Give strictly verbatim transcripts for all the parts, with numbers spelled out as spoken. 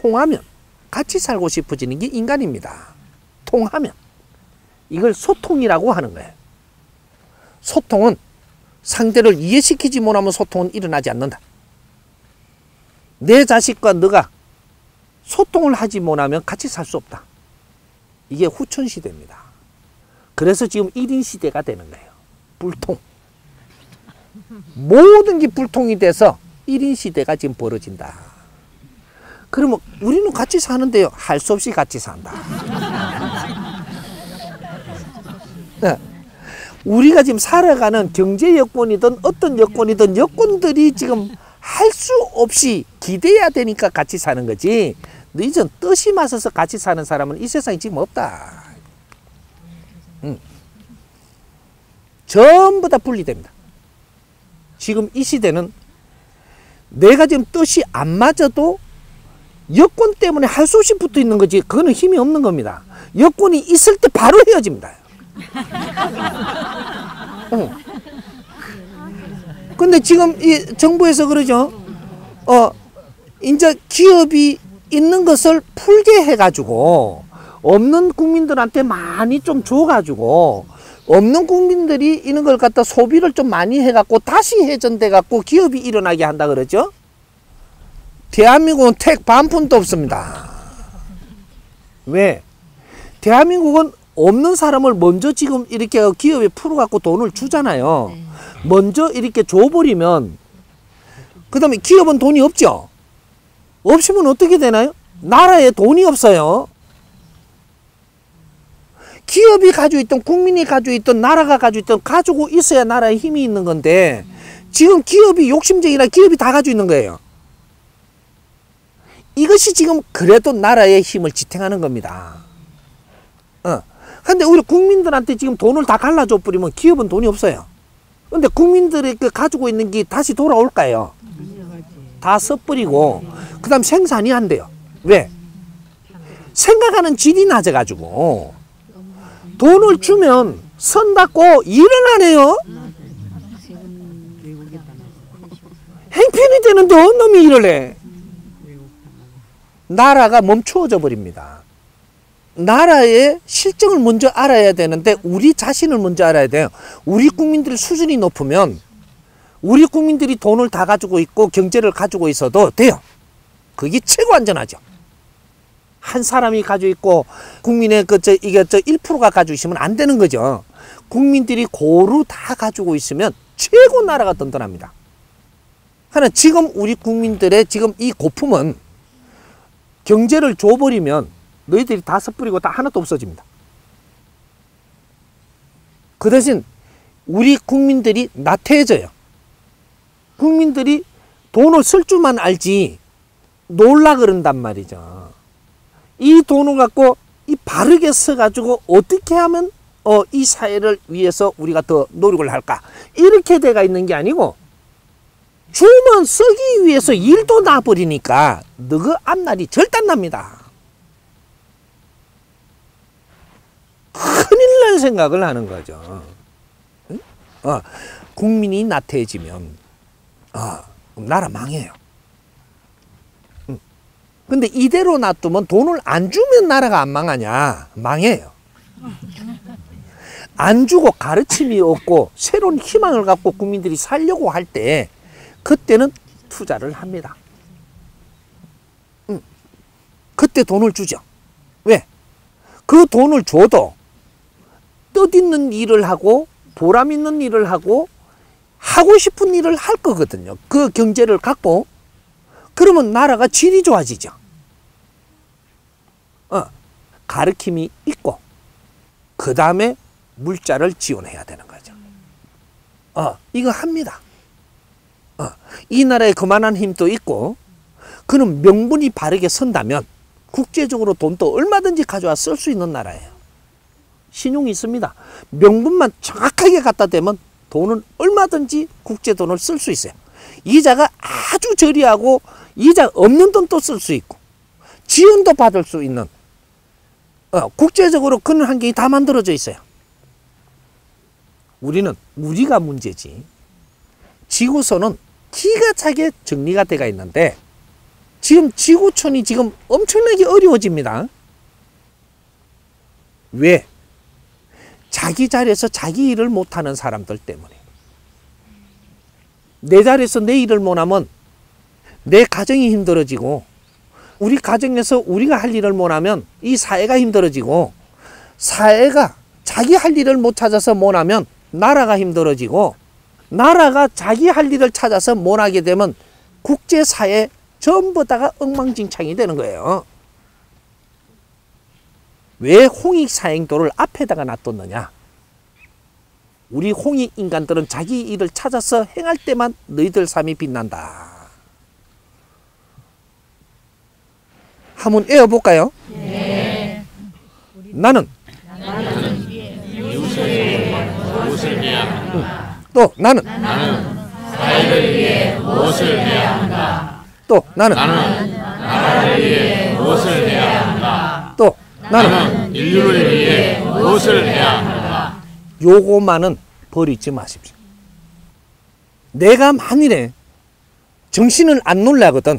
통하면, 같이 살고 싶어지는 게 인간입니다. 통하면. 이걸 소통이라고 하는 거예요. 소통은 상대를 이해시키지 못하면 소통은 일어나지 않는다. 내 자식과 너가 소통을 하지 못하면 같이 살 수 없다. 이게 후천시대입니다. 그래서 지금 일 인 시대가 되는 거예요. 불통. 모든 게 불통이 돼서 일 인 시대가 지금 벌어진다. 그러면 우리는 같이 사는데요. 할 수 없이 같이 산다. 네. 우리가 지금 살아가는 경제 여건이든 어떤 여건이든 여건들이 지금 할 수 없이 기대야 되니까 같이 사는 거지. 너희전 뜻이 맞서서 같이 사는 사람은 이 세상에 지금 없다. 응. 전부 다 분리됩니다. 지금 이 시대는 내가 지금 뜻이 안 맞아도 여건 때문에 할 수 없이 붙어 있는 거지. 그거는 힘이 없는 겁니다. 여건이 있을 때 바로 헤어집니다. 어. 근데 지금 이 정부에서 그러죠. 어, 이제 기업이 있는 것을 풀게 해가지고 없는 국민들한테 많이 좀 줘가지고 없는 국민들이 이런 걸 갖다 소비를 좀 많이 해갖고 다시 회전돼 갖고 기업이 일어나게 한다 그러죠. 대한민국은 택 반 푼도 없습니다. 왜? 대한민국은 없는 사람을 먼저 지금 이렇게 기업에 풀어갖고 돈을 주잖아요. 네. 먼저 이렇게 줘버리면 그 다음에 기업은 돈이 없죠. 없으면 어떻게 되나요? 나라에 돈이 없어요. 기업이 가지고 있던 국민이 가지고 있던 나라가 가지고 있던 가지고 있어야 나라에 힘이 있는 건데 지금 기업이 욕심쟁이라 기업이 다 가지고 있는 거예요. 이것이 지금 그래도 나라의 힘을 지탱하는 겁니다. 어. 근데 우리 국민들한테 지금 돈을 다 갈라줘 버리면 기업은 돈이 없어요. 근데 국민들이 그 가지고 있는 게 다시 돌아올까요? 다 써버리고 그 다음 생산이 안 돼요. 왜? 생각하는 질이 낮아가지고 돈을 주면 선다고 일을 안 해요. 행편이 되는데 어느 놈이 일을 해. 나라가 멈추어져 버립니다. 나라의 실정을 먼저 알아야 되는데 우리 자신을 먼저 알아야 돼요. 우리 국민들 수준이 높으면 우리 국민들이 돈을 다 가지고 있고 경제를 가지고 있어도 돼요. 그게 최고 안전하죠. 한 사람이 가지고 있고 국민의 그 저 이게 저 일 퍼센트가 가지고 있으면 안 되는 거죠. 국민들이 고루 다 가지고 있으면 최고 나라가 든든합니다. 하나 지금 우리 국민들의 지금 이 고품은 경제를 줘버리면 너희들이 다 써버리고 다 하나도 없어집니다. 그 대신 우리 국민들이 나태해져요. 국민들이 돈을 쓸 줄만 알지 놀라 그런단 말이죠. 이 돈을 갖고 이 바르게 써가지고 어떻게 하면 어, 이 사회를 위해서 우리가 더 노력을 할까 이렇게 돼가 있는 게 아니고 주면 쓰기 위해서 일도 나버리니까 너그 앞날이 절단납니다. 큰일 날 생각을 하는 거죠. 응? 어, 국민이 나태해지면 어, 나라 망해요. 응. 근데 이대로 놔두면 돈을 안 주면 나라가 안 망하냐? 망해요. 안 주고 가르침이 없고 새로운 희망을 갖고 국민들이 살려고 할 때 그때는 투자를 합니다. 응. 그때 돈을 주죠. 왜? 그 돈을 줘도 뜻있는 일을 하고 보람 있는 일을 하고 하고 싶은 일을 할 거거든요. 그 경제를 갖고 그러면 나라가 질이 좋아지죠. 어, 가르침이 있고 그 다음에 물자를 지원해야 되는 거죠. 어, 이거 합니다. 어, 이 나라에 그만한 힘도 있고 그는 명분이 바르게 선다면 국제적으로 돈도 얼마든지 가져와 쓸 수 있는 나라예요. 신용이 있습니다. 명분만 정확하게 갖다 대면 돈은 얼마든지 국제 돈을 쓸 수 있어요. 이자가 아주 저리하고 이자 없는 돈도 쓸 수 있고 지원도 받을 수 있는 어, 국제적으로 그런 환경이 다 만들어져 있어요. 우리는 우리가 문제지 지구선은 기가 차게 정리가 돼가 있는데 지금 지구촌이 지금 엄청나게 어려워집니다. 왜? 자기 자리에서 자기 일을 못하는 사람들 때문에. 내 자리에서 내 일을 못하면 내 가정이 힘들어지고, 우리 가정에서 우리가 할 일을 못하면 이 사회가 힘들어지고, 사회가 자기 할 일을 못 찾아서 못하면 나라가 힘들어지고, 나라가 자기 할 일을 찾아서 못하게 되면 국제사회 전부 다가 엉망진창이 되는 거예요. 왜 홍익사행도를 앞에다가 놔뒀느냐? 우리 홍익 인간들은 자기 일을 찾아서 행할 때만 너희들 삶이 빛난다. 한번 외워볼까요? 네. 나는, 나는 이웃을 위해 무엇을 해야 한다. 또 나는, 나는 사회를 위해 무엇을 해야 한다. 또 나는, 나는 나라를 위해 무엇을 해야 한다. 또 나는. 나는 인류를 위해 무엇을 해야 한다. 요거만은 버리지 마십시오. 내가 만일에 정신을 안 놀라거든,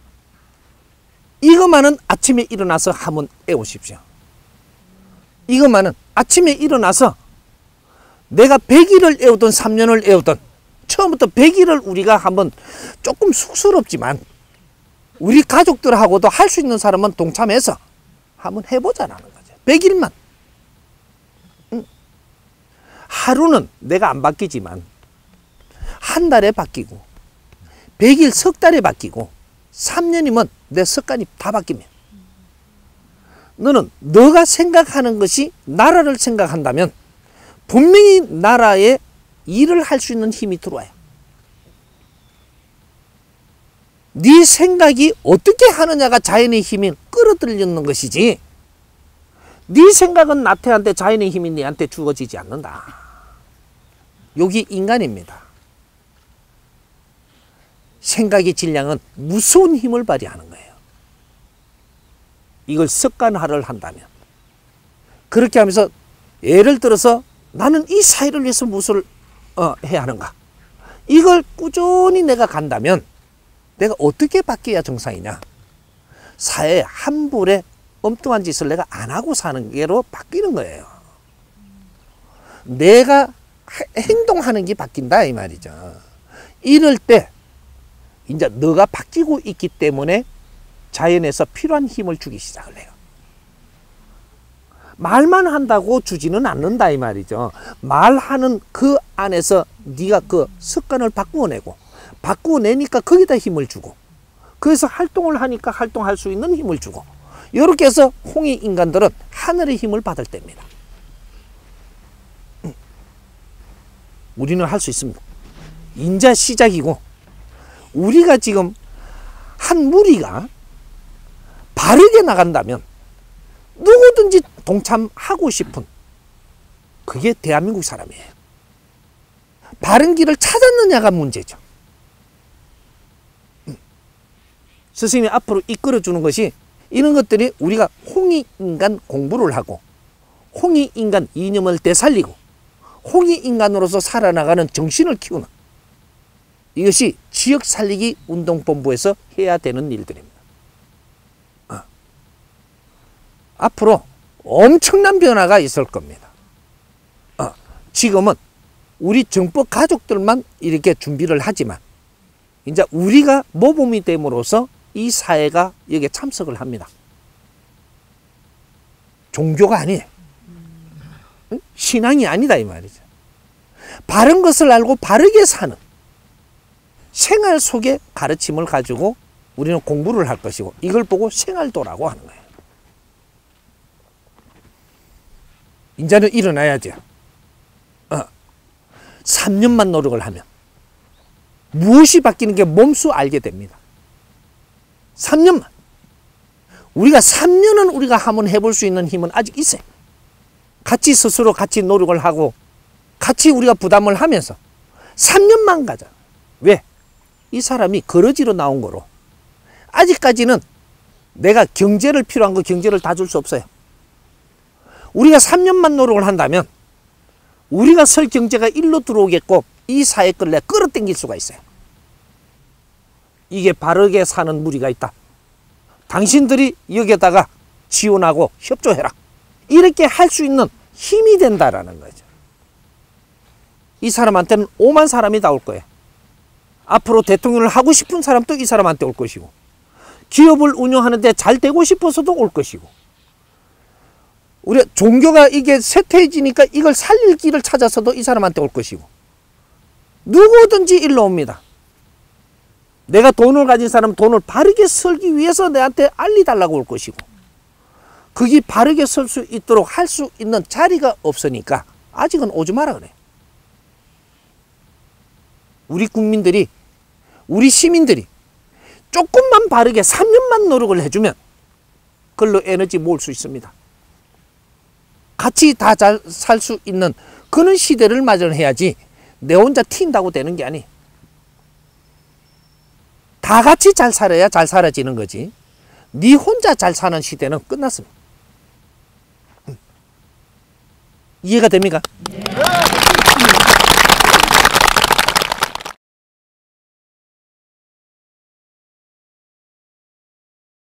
이것만은 아침에 일어나서 한번 외우십시오. 이것만은 아침에 일어나서 내가 백 일을 외우던 삼 년을 외우던, 처음부터 백 일을 우리가 한번, 조금 쑥스럽지만 우리 가족들하고도 할 수 있는 사람은 동참해서 한번 해보자라는 거죠. 백 일만. 응. 하루는 내가 안 바뀌지만 한 달에 바뀌고, 백 일 석 달에 바뀌고, 삼 년이면 내 습관이 다 바뀌면, 너는 너가 생각하는 것이 나라를 생각한다면 분명히 나라에 일을 할 수 있는 힘이 들어와요. 네 생각이 어떻게 하느냐가 자연의 힘이 끌어들이는 것이지, 네 생각은 나태한데 자연의 힘이 네한테 주어지지 않는다. 여기 인간입니다. 생각의 질량은 무서운 힘을 발휘하는 거예요. 이걸 습관화를 한다면, 그렇게 하면서 예를 들어서 나는 이 사회를 위해서 무엇을 어, 해야 하는가, 이걸 꾸준히 내가 간다면 내가 어떻게 바뀌어야 정상이냐? 사회 함부에 엉뚱한 짓을 내가 안 하고 사는 게로 바뀌는 거예요. 내가 행동하는 게 바뀐다 이 말이죠. 이럴 때 이제 너가 바뀌고 있기 때문에 자연에서 필요한 힘을 주기 시작을 해요. 말만 한다고 주지는 않는다 이 말이죠. 말하는 그 안에서 네가 그 습관을 바꾸어내고, 바꾸어내니까 거기다 힘을 주고, 그래서 활동을 하니까 활동할 수 있는 힘을 주고, 이렇게 해서 홍익 인간들은 하늘의 힘을 받을 때입니다. 우리는 할 수 있습니다. 인자 시작이고, 우리가 지금 한 무리가 바르게 나간다면 누구든지 동참하고 싶은, 그게 대한민국 사람이에요. 바른 길을 찾았느냐가 문제죠. 스승님이 앞으로 이끌어주는 것이 이런 것들이, 우리가 홍익인간 공부를 하고 홍익인간 이념을 되살리고 홍익인간으로서 살아나가는 정신을 키우는, 이것이 지역살리기 운동본부에서 해야 되는 일들입니다. 어. 앞으로 엄청난 변화가 있을 겁니다. 어. 지금은 우리 정법 가족들만 이렇게 준비를 하지만, 이제 우리가 모범이 됨으로써 이 사회가 여기에 참석을 합니다. 종교가 아니에요. 신앙이 아니다 이 말이죠. 바른 것을 알고 바르게 사는 생활 속의 가르침을 가지고 우리는 공부를 할 것이고, 이걸 보고 생활도라고 하는 거예요. 이제는 일어나야죠. 어. 삼 년만 노력을 하면 무엇이 바뀌는 게 몸소 알게 됩니다. 삼 년만. 우리가 삼 년은 우리가 한번 해볼 수 있는 힘은 아직 있어요. 같이 스스로 같이 노력을 하고 같이 우리가 부담을 하면서 삼 년만 가자. 왜? 이 사람이 거러지로 나온 거로 아직까지는 내가 경제를 필요한 거 경제를 다 줄 수 없어요. 우리가 삼 년만 노력을 한다면 우리가 설 경제가 일로 들어오겠고 이 사회 걸 내가 끌어당길 수가 있어요. 이게 바르게 사는 무리가 있다. 당신들이 여기에다가 지원하고 협조해라. 이렇게 할 수 있는 힘이 된다라는 거죠. 이 사람한테는 오만 사람이 다 올 거예요. 앞으로 대통령을 하고 싶은 사람도 이 사람한테 올 것이고, 기업을 운영하는데 잘 되고 싶어서도 올 것이고, 우리 종교가 이게 쇠퇴해지니까 이걸 살릴 길을 찾아서도 이 사람한테 올 것이고, 누구든지 일로 옵니다. 내가 돈을 가진 사람은 돈을 바르게 설기 위해서 내한테 알리달라고 올 것이고, 그게 바르게 설 수 있도록 할 수 있는 자리가 없으니까 아직은 오지 마라 그래. 우리 국민들이, 우리 시민들이 조금만 바르게 삼 년만 노력을 해주면 그걸로 에너지 모을 수 있습니다. 같이 다 잘 살 수 있는 그런 시대를 마련해야지 내 혼자 튄다고 되는 게 아니. 다 같이 잘 살아야 잘 살아지는 거지. 네 혼자 잘 사는 시대는 끝났습니다. 이해가 됩니까? 네.